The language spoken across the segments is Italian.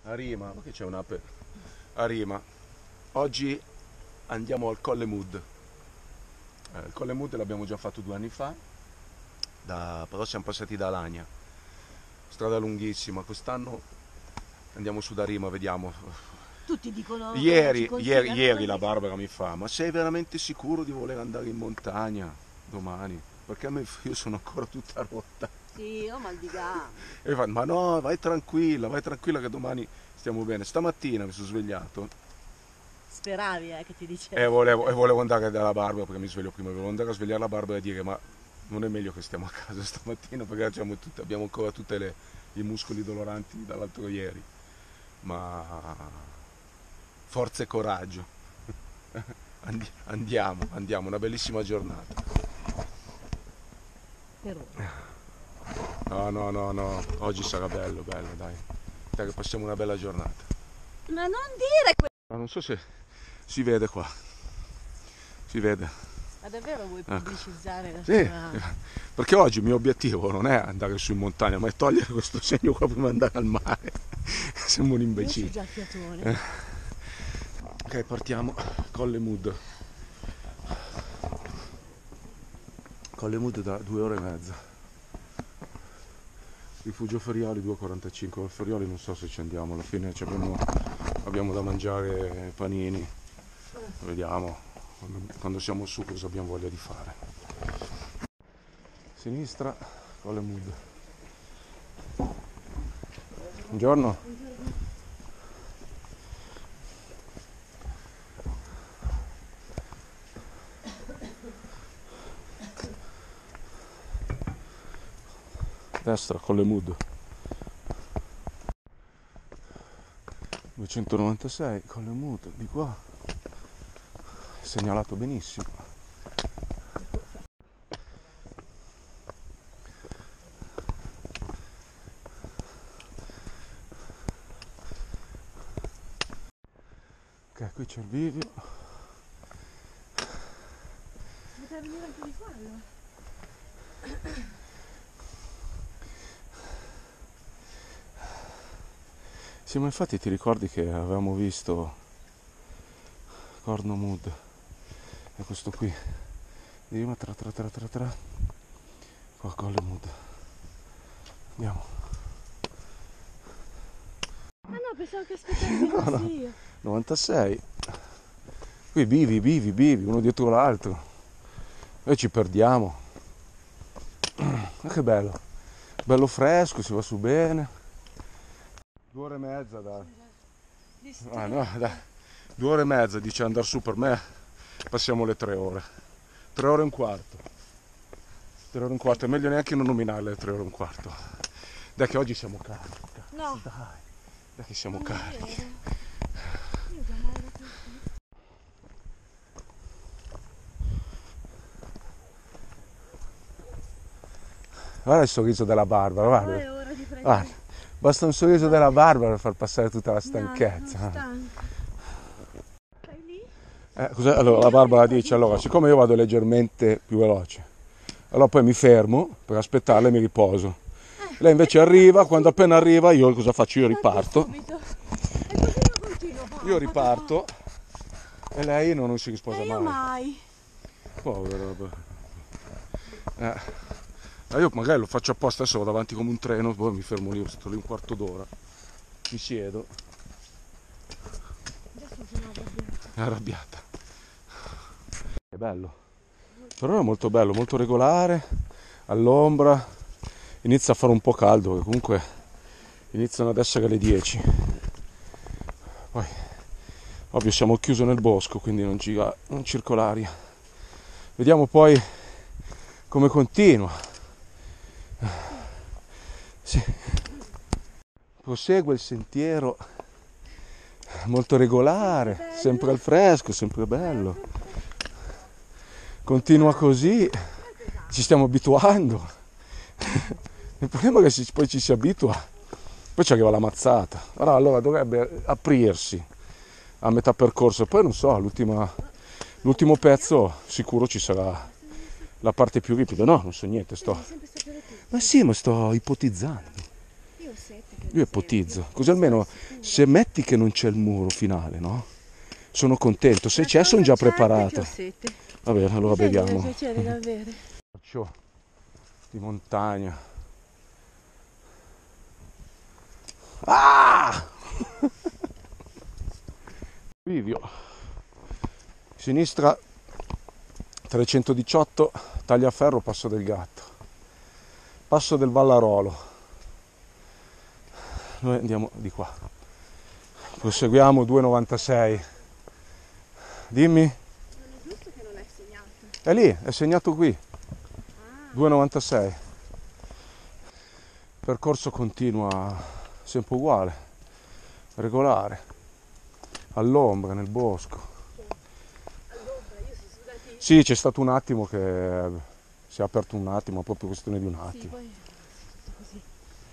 a Rima, ma che c'è un'ape? A Rima. Oggi andiamo al Colle Mud. Il Colle Mud l'abbiamo già fatto 2 anni fa, però siamo passati da Alagna. Strada lunghissima, quest'anno andiamo su da Rima, vediamo. Tutti dicono Ieri la Barbara mi fa: ma sei veramente sicuro di voler andare in montagna domani? Perché io sono ancora tutta rotta. Sì, ho mal di gambe. E fa: ma no, vai tranquilla che domani stiamo bene. Stamattina mi sono svegliato Speravi che ti dicevo. e volevo andare dalla Barbara, perché mi sveglio prima, volevo andare a svegliare la Barbara e dire: ma non è meglio che stiamo a casa stamattina, perché abbiamo ancora tutti i muscoli doloranti dall'altro ieri. Ma forza e coraggio. Andiamo, una bellissima giornata. Per ora. No, oggi sarà bello, dai. Dai che passiamo una bella giornata. Ma non dire questo! Ma non so se si vede qua. Si vede. Ma davvero vuoi pubblicizzare la Sì, tua... perché oggi il mio obiettivo non è andare su in montagna, ma è togliere questo segno qua prima di andare al mare. Siamo un imbecille. Io sono già fiatone. Ok, partiamo. Colle Mud. Colle Mud da 2 ore e mezza. Rifugio Ferioli 2,45. Ferioli non so se ci andiamo, alla fine abbiamo da mangiare panini. Vediamo quando siamo su cosa abbiamo voglia di fare. Sinistra, Colle Mud. Buongiorno. Destra, Colle Mud. 296, Colle Mud, di qua. Segnalato benissimo. Ok, qui c'è il bivio. Poteva venire anche di qua allora. Sì, ma infatti ti ricordi che avevamo visto Corno Mud? È questo qui. Rima tra. Qua Colle Mud. Andiamo. Ah no, pensavo che aspettavi così io. 96. Qui bivi, uno dietro l'altro. Noi ci perdiamo. Ma che bello. Bello fresco, si va su bene. 2 ore e mezza, dai. No, dai. 2 ore e mezza, dice andare su, per me passiamo le 3 ore. 3 ore e un quarto. 3 ore e un quarto, è meglio neanche non nominarle 3 ore e un quarto. Dai che oggi siamo carichi. No. Dai che siamo carichi. Io chiamavo da tutti. Guarda il sorriso della Barbara, guarda. Poi è ora di prendere. Guarda. Basta un sorriso della Barbara per far passare tutta la stanchezza. No, sono stanca. Stai lì? Allora la Barbara dice: allora, siccome io vado leggermente più veloce, allora poi mi fermo per aspettarla e mi riposo. Lei invece arriva, quando appena arriva io cosa faccio? Io riparto. Subito. E così io continuo. Io riparto e lei non si risposa Io mai. Povera. Io magari lo faccio apposta, adesso vado avanti come un treno, poi mi fermo lì, sto lì un quarto d'ora, mi siedo. Adesso sono arrabbiata. È arrabbiata. È bello. Però è molto bello, molto regolare, all'ombra. Inizia a fare un po' caldo, che comunque iniziano ad essere le 10. Poi, ovvio, siamo chiusi nel bosco, quindi non circola aria. Vediamo poi come continua. Sì. Prosegue il sentiero molto regolare, sempre al fresco, sempre bello. Continua così, ci stiamo abituando. Il problema è che poi ci si abitua, poi ci arriva la mazzata. Allora dovrebbe aprirsi a metà percorso, poi non so, l'ultimo pezzo sicuro ci sarà la parte più ripida. No, non so niente, ma sì, ma sto ipotizzando. Io ho sette che Io ipotizzo, così almeno se metti che non c'è il muro finale, no? Sono contento, se c'è sono già preparato. Vabbè, allora beviamo. piacere da bere. Ghiaccio di montagna. Ah! Bivio. Sinistra 318, Tagliaferro, Passo del Gatto. Passo del Vallarolo. Noi andiamo di qua. Proseguiamo 2,96. Dimmi. Non è giusto che non l'hai segnato. È lì, è segnato qui. 2,96. Percorso continua, sempre uguale, regolare, all'ombra, nel bosco. All'ombra, io sono sudati. Sì, c'è stato un attimo che si è aperto un attimo, proprio questione di un Sì, attimo. poi così.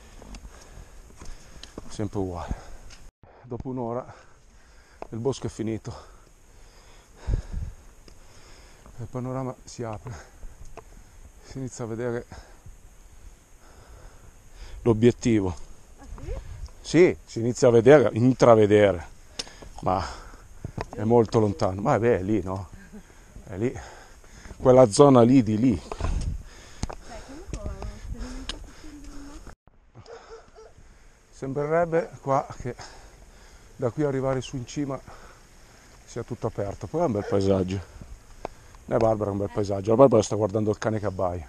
Sempre uguale. Dopo un'ora il bosco è finito. Il panorama si apre. Si inizia a vedere l'obiettivo. Ah sì? Sì, si inizia a vedere, intravedere, ma è molto lontano. Ma beh, è lì, no? È lì. Quella zona lì di lì. Comunque ho sperimentato prendere una. Sembrerebbe qua che da qui arrivare su in cima sia tutto aperto. Poi è un bel paesaggio. Barbara è un bel paesaggio. La Barbara sta guardando il cane che abbaia.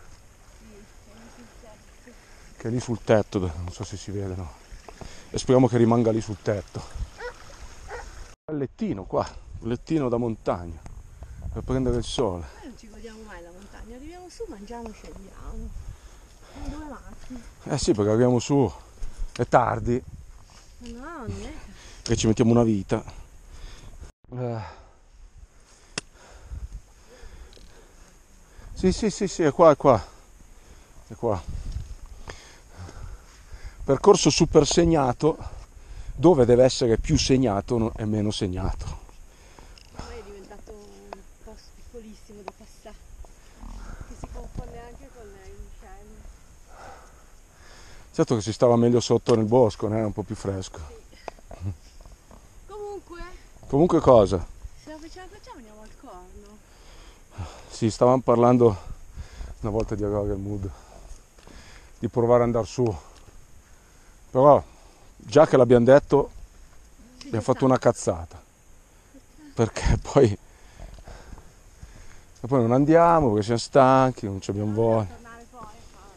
Che è lì sul tetto, non so se si vede, no? E speriamo che rimanga lì sul tetto. Il lettino qua, un lettino da montagna, per prendere il sole. Noi non ci godiamo mai la montagna, arriviamo su, mangiamo, scendiamo. Con due macchine. Eh sì, perché arriviamo su, è tardi, No, non è che ci mettiamo una vita. Sì, è qua, è qua. È qua. Percorso super segnato, dove deve essere più segnato e meno segnato. ormai è diventato un posto piccolissimo da passare, che si confonde anche con il Michel. Certo che si stava meglio sotto nel bosco, né? Un po' più fresco. Comunque cosa? Se la facciamo andiamo al corno. Sì, stavamo parlando una volta di Agoga il Mood, di provare ad andare su. Però, già che l'abbiamo detto, abbiamo fatto una cazzata. Perché poi non andiamo, perché siamo stanchi, non ci abbiamo voglia. Tornare poi.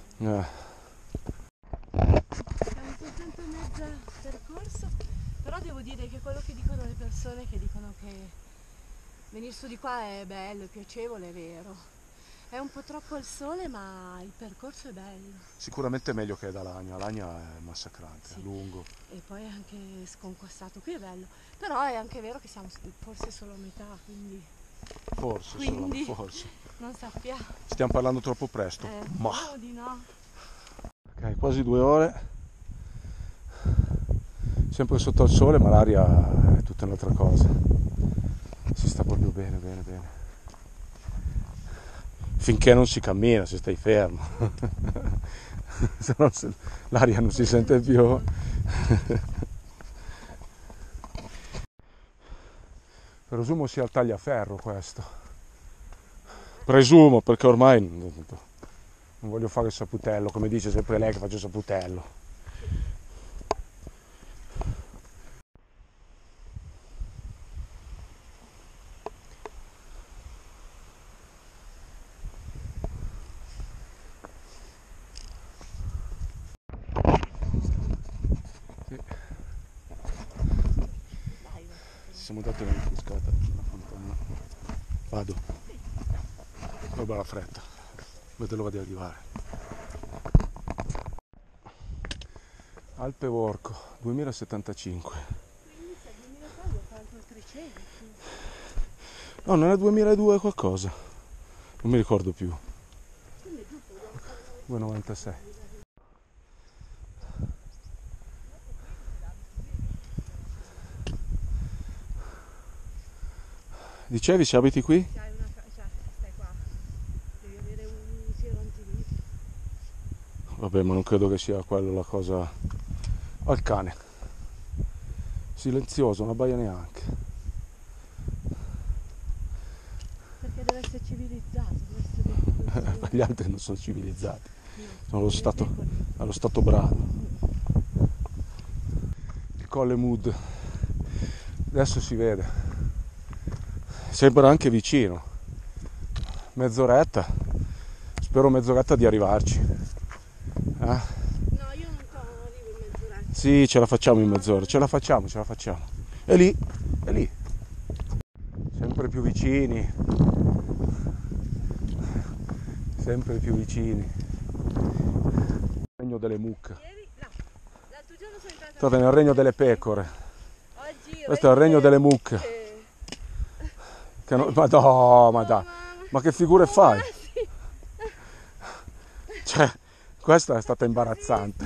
Siamo soltanto in mezzo al percorso, però devo dire che quello che dicono le persone, che dicono che venire su di qua è bello, è piacevole, è vero. È un po' troppo il sole, ma il percorso è bello. Sicuramente meglio che da Lagna. Lagna è massacrante, Sì. è lungo. E poi è anche sconquassato, qui è bello. Però è anche vero che siamo forse solo a metà, quindi Forse, forse. non sappiamo. Stiamo parlando troppo presto. Ma. Speriamo di no. Ok, quasi 2 ore. Sempre sotto il sole, ma l'aria è tutta un'altra cosa. Si sta proprio bene, bene, bene. Finché non si cammina, se stai fermo. Se no l'aria non si sente più. Presumo sia il Tagliaferro questo. Presumo, perché ormai non voglio fare il saputello, come dice sempre lei che faccio il saputello. Siamo dati una rinfrescata alla fontana. Vado. Poi bella fretta. Vedo l'ora di arrivare. Alpe Vorco 2075. Quindi se 2003 ho fatto 300. No, non è 2002 qualcosa. Non mi ricordo più. Quindi è giusto, 2,96. Dicevi se abiti qui? se hai stai qua, devi avere un siero antivirus. Vabbè, ma non credo che sia quello la cosa Ho il cane. Silenzioso, non abbaia neanche. Perché deve essere civilizzato, deve essere così. Gli altri non sono civilizzati. Sono No, allo stato brado. Il Colle Mood. Adesso si vede. Sembra anche vicino. Mezz'oretta. Spero mezz'oretta di arrivarci. No, io non arrivo in mezz'oretta. Sì, ce la facciamo in mezz'ora. Ce la facciamo. È lì. Sempre più vicini. Sempre più vicini. Il regno delle mucche. L'altro giorno sono entrata. State nel regno delle pecore. Oggi Questo è il regno delle mucche. Che no, ma no, ma dai. Ma che figure fai? Cioè, questa è stata imbarazzante.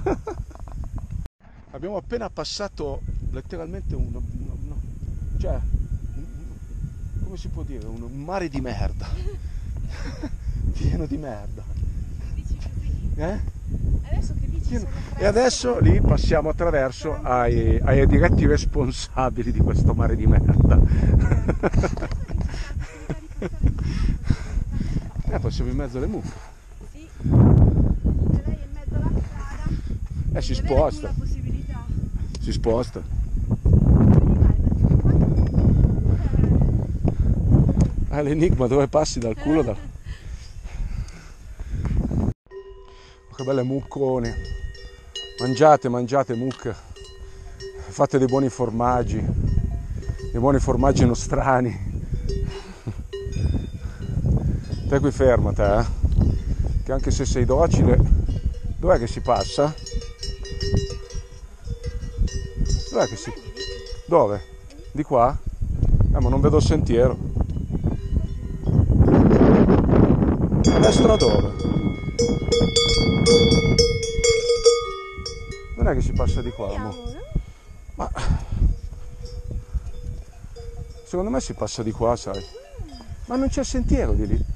Abbiamo appena passato letteralmente cioè, come si può dire? Un mare di merda. Pieno di merda. Dici così. Adesso che dici sono fresche. E adesso lì passiamo attraverso ai diretti responsabili di questo mare di merda. Passiamo in mezzo alle mucche. Sì. Lei è in mezzo alla strada. Si Avere sposta. la possibilità. Si sposta. L'enigma dove passi dal culo da... Che belle muccone. Mangiate mucche. Fate dei buoni formaggi nostrani. Te qui ferma te, che anche se sei docile, dov'è che si passa? Dove? Di qua? Ma non vedo il sentiero. A destra dove? Non è che si passa di qua, mo? Ma secondo me si passa di qua, sai? Ma non c'è sentiero di lì.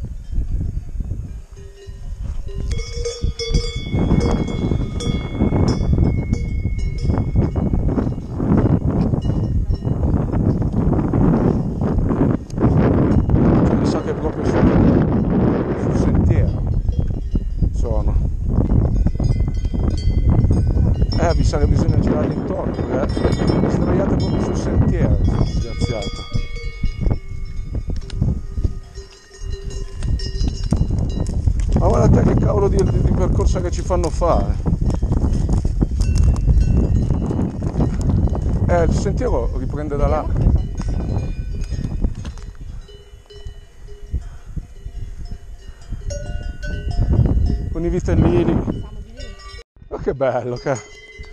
Mi sa che proprio sul sentiero sono. Mi sa che bisogna girare intorno, perché sdraiate proprio sul sentiero, disgraziato. Ma guarda te che cavolo di percorso che ci fanno fare. Il sentiero riprende da là. Con i vitellini. Ma che bello che...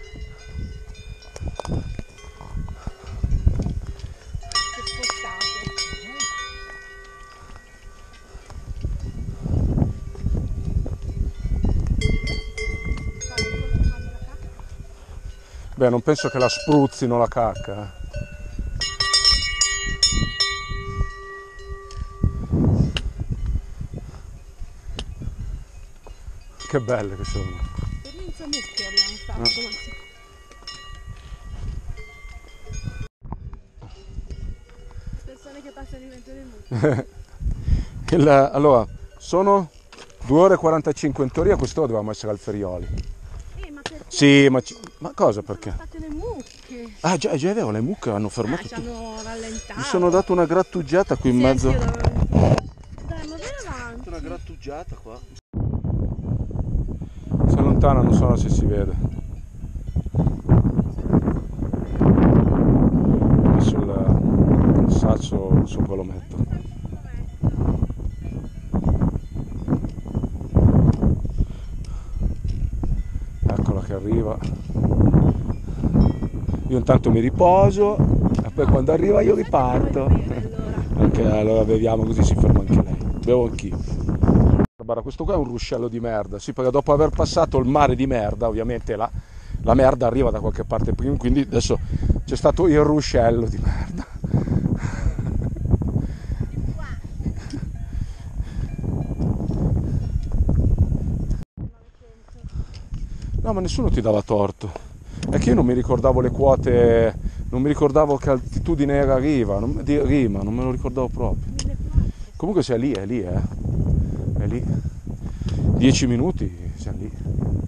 Beh, non penso che la spruzzino la cacca. Che belle che sono. Esperienza mucche abbiamo fatto. Persone che passano in mezzo alle mucche. Allora, sono 2 ore e 45 in teoria, quest'ora dovevamo essere al Ferioli. Ma perché? Sì, ma cosa perché? Sono state le mucche. Ah già è vero, le mucche hanno fermato Ci tutto. hanno rallentato. Mi sono dato una grattugiata qui in mezzo. Dai, ma vai avanti. Una grattugiata qua. Si allontana, non so se si vede. Ho messo il sasso sopra l'ometto. Eccola che arriva. Io intanto mi riposo e poi quando arriva io riparto. Anche allora beviamo così si ferma anche lei. Bevo anch'io. Guarda, questo qua è un ruscello di merda, sì, perché dopo aver passato il mare di merda, ovviamente la merda arriva da qualche parte prima, quindi adesso c'è stato il ruscello di merda. No, ma nessuno ti dava torto. È che io non mi ricordavo le quote, non mi ricordavo che altitudine era di Rima, non me lo ricordavo proprio. 1400. Comunque siamo lì, è lì, è lì. 10 minuti siamo lì.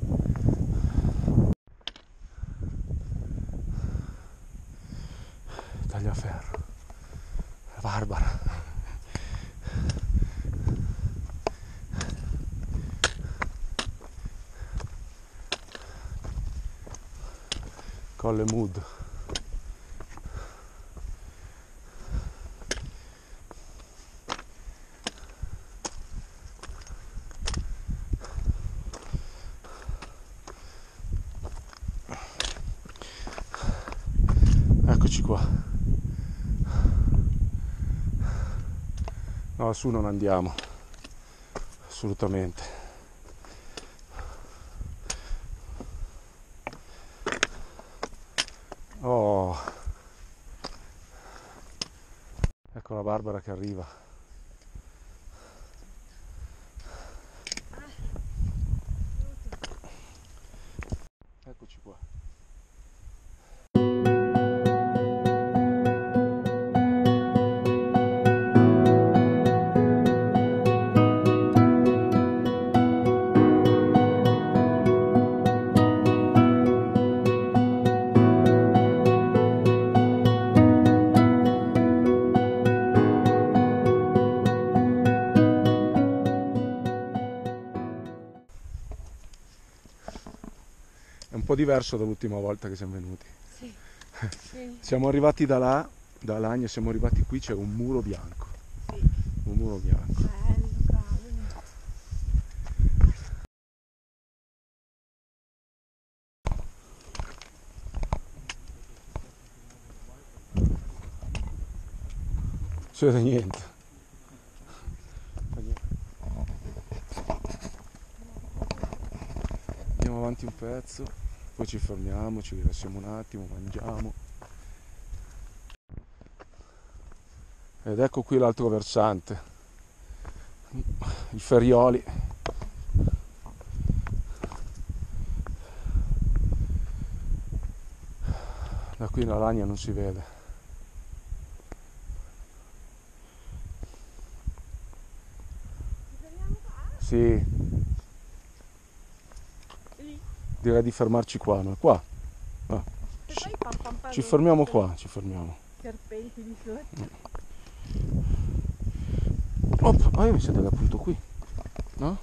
Tagliaferro. Barbara. Colle Mood. Eccoci qua. No, su non andiamo. Assolutamente. Oh. Ecco la Barbara che arriva. Eccoci qua. È un po' diverso dall'ultima volta che siamo venuti. Sì, sì, Siamo arrivati da là, da Lagna, siamo arrivati qui, c'era un muro bianco. sì. Un muro bianco. Bello, cavolo. Non si vede niente. Andiamo avanti un pezzo, poi ci fermiamo, ci rilassiamo un attimo, mangiamo. Ed ecco qui l'altro versante, i Ferrioli. Da qui la Lagna non si vede. Ci fermiamo qua? Sì, Lì. direi di fermarci qua, no? Qua. Ah, E poi pam pam pam. ci fermiamo qua, ci fermiamo. Serpenti di sotto. Op, io mi siedo appunto qui, no?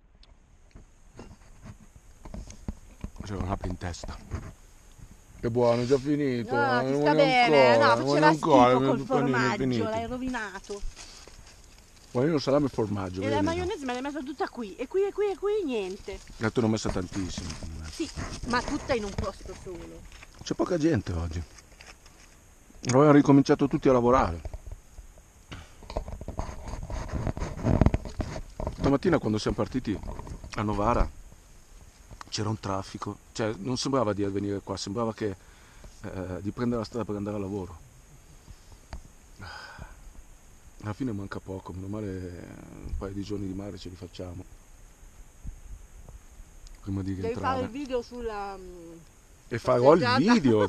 C'era un'ape in testa. Che buono, è già finito. No, ne ti sta voglio bene. ancora, No, ne voglio faceva ancora, schifo il col panino è formaggio, finito. l'hai rovinato. Guarda, salame e formaggio, E la vedi? maionese me l'hai messa tutta qui. E qui, e qui, e qui, niente. La tu ne ho messa tantissimo. Sì, ma tutta in un posto solo. C'è poca gente oggi. Avevano ricominciato tutti a lavorare. Stamattina quando siamo partiti a Novara c'era un traffico, cioè non sembrava di venire qua, sembrava che di prendere la strada per andare a lavoro. Alla fine manca poco, meno male un paio di giorni di mare ce li facciamo prima di Devi fare il rientrare. video sulla E farò il passeggiata. video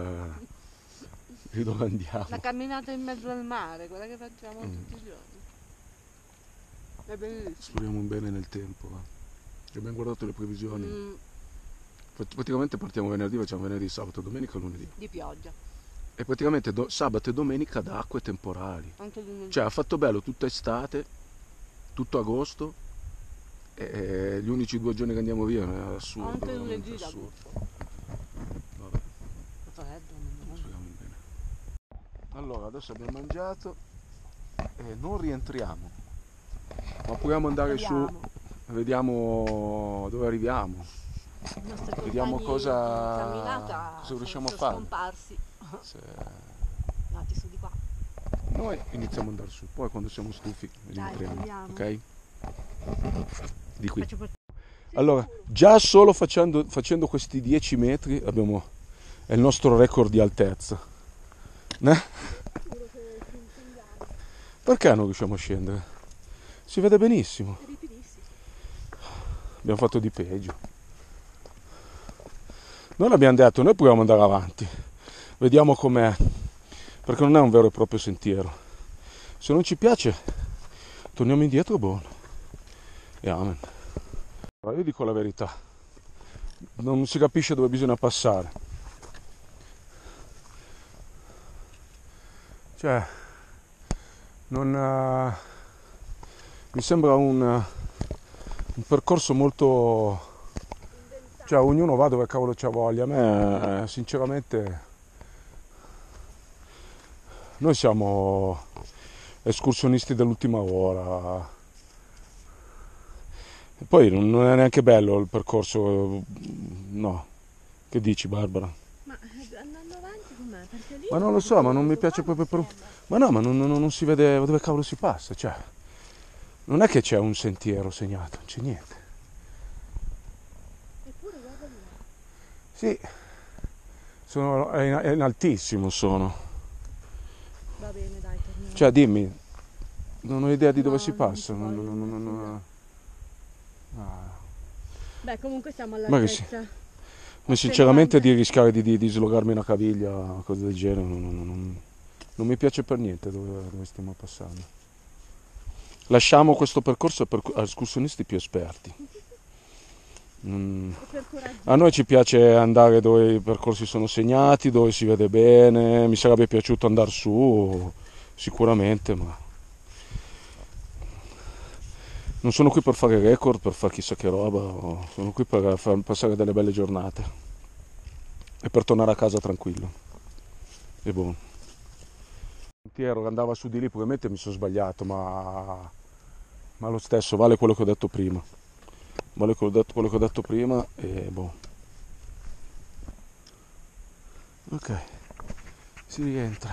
di dove andiamo. La camminata in mezzo al mare, quella che facciamo tutti i giorni. È bellissimo. Speriamo un bene nel tempo. Abbiamo guardato le previsioni. Mm, Praticamente partiamo venerdì, facciamo venerdì, sabato, domenica e lunedì. di pioggia. E praticamente sabato e domenica d'acque temporali. Anche lunedì. Cioè ha fatto bello tutta estate, tutto agosto, e gli unici 2 giorni che andiamo via è assurdo. Anche veramente lunedì assurdo. d'agosto. Vabbè, Fa freddo, non speriamo in bene. Allora, adesso abbiamo mangiato e non rientriamo, ma proviamo ad andare su, Proviamo. vediamo dove arriviamo. I nostri Vediamo compagni cosa di camminata riusciamo a sono fare. scomparsi. Se Andati su di qua. noi iniziamo ad andare su, poi quando siamo stufi rientriamo, proviamo. ok? Di qui. Faccio per... Allora, già solo facendo questi 10 metri è il nostro record di altezza. Perché non riusciamo a scendere? Si vede benissimo. Ripidissimo. Abbiamo fatto di peggio. Noi l'abbiamo detto, noi proviamo ad andare avanti, vediamo com'è, perché non è un vero e proprio sentiero. Se non ci piace, torniamo indietro e buono. E amen. Io dico la verità, non si capisce dove bisogna passare. Cioè, non, mi sembra un percorso molto... Cioè, ognuno va dove cavolo c'ha voglia. A me, sinceramente, noi siamo escursionisti dell'ultima ora. E poi non è neanche bello il percorso, no. Che dici, Barbara? Ma andando avanti com'è? Perché lì Ma non lo so, ma non mi piace proprio per... Ma no, ma non si vede dove cavolo si passa, cioè. Non è che c'è un sentiero segnato, non c'è niente. Eppure guarda lì. Sì, è in altissimo sono. Va bene, dai, torniamo. Cioè, dimmi, non ho idea di dove No, si non passa. ci voglio, Beh, comunque siamo Ma che sì. all'altezza. Ma sinceramente di rischiare di slogarmi una caviglia, cose del genere, non mi piace per niente dove stiamo passando. Lasciamo questo percorso per escursionisti più esperti. A noi ci piace andare dove i percorsi sono segnati, dove si vede bene. Mi sarebbe piaciuto andare su, sicuramente, ma non sono qui per fare record, per fare chissà che roba, sono qui per far passare delle belle giornate e per tornare a casa tranquillo. E buono. Il sentiero che andava su di lì, probabilmente mi sono sbagliato, ma lo stesso, vale quello che ho detto prima. Vale quello che ho detto prima e boh. Ok, si rientra.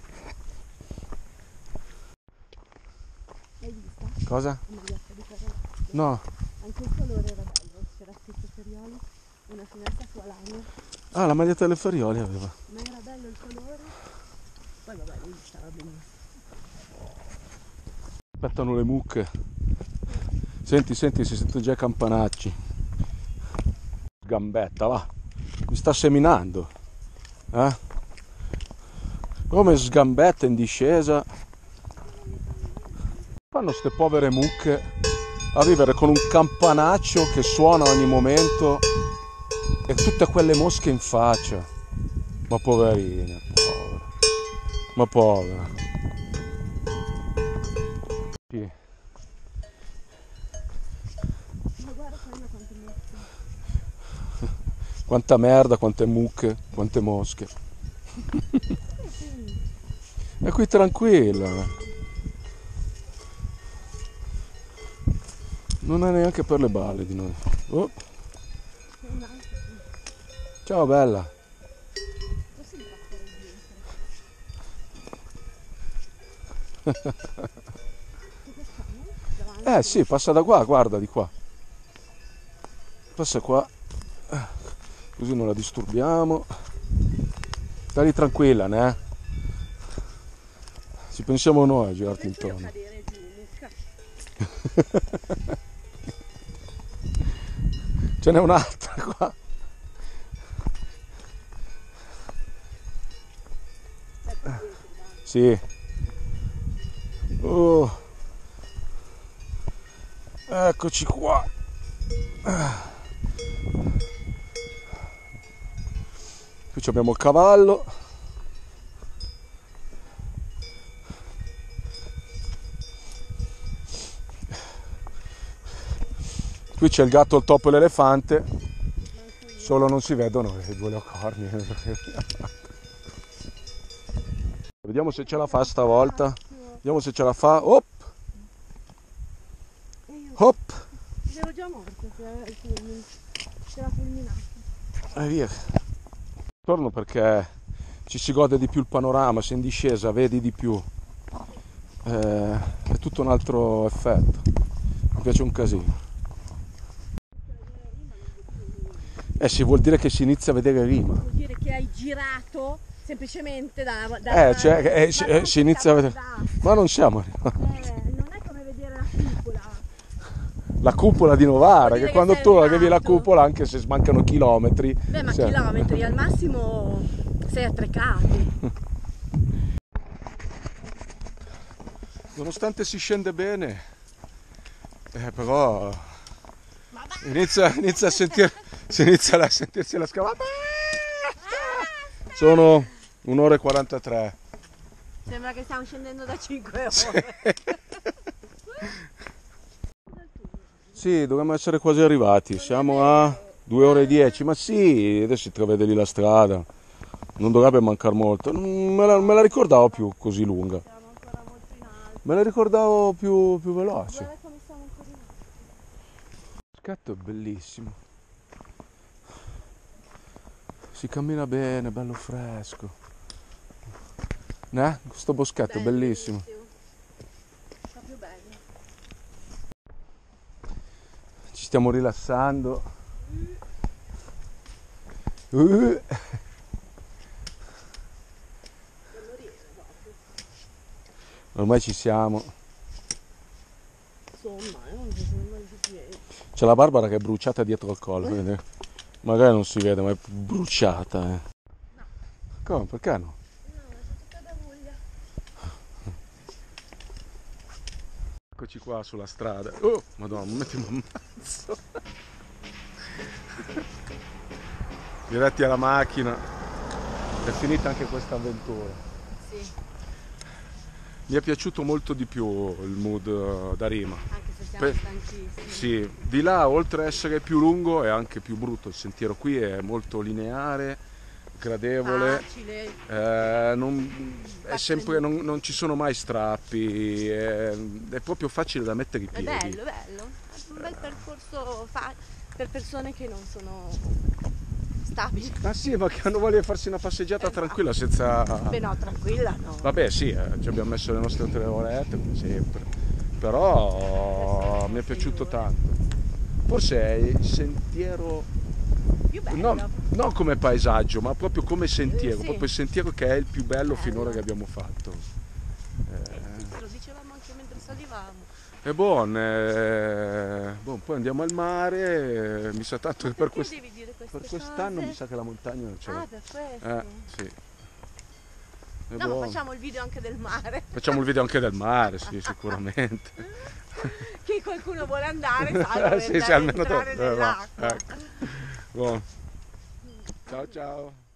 L'hai vista? Cosa? La maglietta di Ferrari. No. Anche il colore era bello, c'era scritto Ferioli, una finestra su Alagna. Ah, la maglietta delle Ferioli aveva. Ma era bello il colore. Poi vabbè, lui stava benissimo. Aspettano le mucche. Senti, si sentono già i campanacci. Gambetta, va. Mi sta seminando. Come sgambetta in discesa. Fanno ste povere mucche a vivere con un campanaccio che suona a ogni momento e tutte quelle mosche in faccia. Ma poverine, povera. Ma povera. Sì. Ma guarda quante mosche. Quanta merda, quante mucche, quante mosche. E qui tranquilla. Non è neanche per le balle di noi. Oh. Ciao bella. Sì, passa da qua, guarda di qua. Passa qua. Così non la disturbiamo. Stai tranquilla, né? Ci pensiamo noi a girarti intorno. Ce n'è un'altra qua. Sì. Oh. Eccoci qua. Qui abbiamo il cavallo. Qui c'è il gatto, il topo e l'elefante. Solo non si vedono i due leocorni. Vediamo se ce la fa stavolta. Vediamo se ce la fa. Hop! Hop! Ero già morto se la fulminato. E via. Torno perché ci si gode di più il panorama, sei in discesa, vedi di più. È tutto un altro effetto. Mi piace un casino. Sì, vuol dire che si inizia a vedere rima. Vuol dire che hai girato semplicemente si inizia a vedere. Ma non siamo arrivati. Non è come vedere la piccola. la cupola di Novara, Vuol dire che che quando sei tu arrivi alla arrivato. cupola, anche se mancano chilometri. Beh, ma sei- chilometri, al massimo 6 attreccati. Nonostante si scende bene, però inizia a sentire, si inizia a sentirsi la scavata. Sono 1 ora e 43. Sembra che stiamo scendendo da 5 ore. Sì, dovremmo essere quasi arrivati. Siamo a 2 ore e 10. Ma sì, adesso si intravede lì la strada. Non dovrebbe mancare molto. Non me la ricordavo più così lunga. Siamo ancora molto in alto. Me la ricordavo più veloce. Guarda come siamo ancora in alto. Il boschetto è bellissimo. Si cammina bene, bello fresco. Questo boschetto è bellissimo. Proprio bello. Ci stiamo rilassando. Non lo riesco proprio. Ormai ci siamo. Insomma, non ci sono mai più. C'è la Barbara che è bruciata dietro al collo, vedi? Magari non si vede, ma è bruciata. No. Come? Perché no? No, c'è tutta da voglia. Eccoci qua sulla strada. Oh, madonna, un attimo ammazzo. Diretti alla macchina. È finita anche questa avventura. Sì, Mi è piaciuto molto di più il mood da Rima. anche se siamo stanchissimi. Sì, di là oltre a essere più lungo è anche più brutto. Il sentiero qui è molto lineare, gradevole. Facile. Non ci sono mai strappi, è proprio facile da mettere i È piedi. bello, bello. È un bel percorso per persone che non sono stabili. Ah sì, ma che hanno voglia di farsi una passeggiata tranquilla senza... Beh no, tranquilla no. Vabbè sì, ci abbiamo messo le nostre 3 orette come sempre, però mi è piaciuto tanto. Forse è il sentiero, Più bello. non come paesaggio, ma proprio come sentiero, Sì. proprio il sentiero che è il più bello Bello. finora che abbiamo fatto. Lo dicevamo anche mentre salivamo. È buono, poi andiamo al mare, mi sa tanto che per, Perché devi dire queste per quest'anno cose? mi sa che la montagna non ce l'ha. Ah, per questo. Sì. È No, buono. ma facciamo il video anche del mare. Facciamo il video anche del mare, sì, sicuramente. Che qualcuno vuole andare, sa, Sì, sì, almeno entrare va. nell'acqua. Ecco. Buono. Ciao ciao.